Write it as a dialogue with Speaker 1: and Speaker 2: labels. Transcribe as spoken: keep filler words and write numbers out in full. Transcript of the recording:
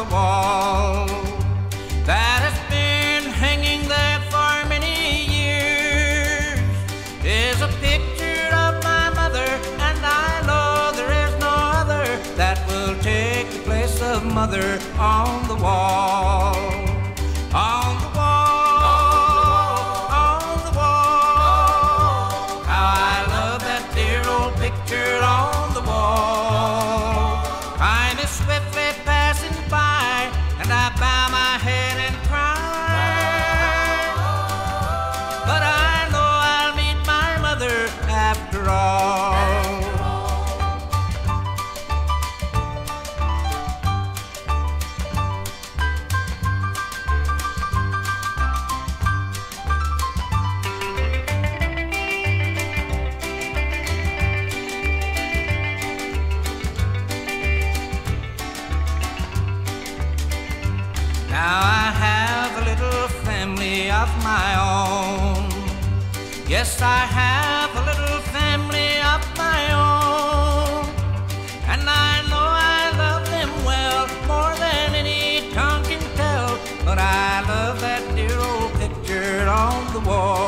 Speaker 1: the wall that has been hanging there for many years is a picture of my mother, and I know there is no other that will take the place of mother on the wall. On the wall, on the wall, how I love that dear old picture on the wall. Time is swiftly passing by, and I bow my head and cry, but I know I'll meet my mother after all. Now I have a little family of my own. Yes, I have a little family of my own. And I know I love them well, more than any tongue can tell. But I love that dear old picture on the wall.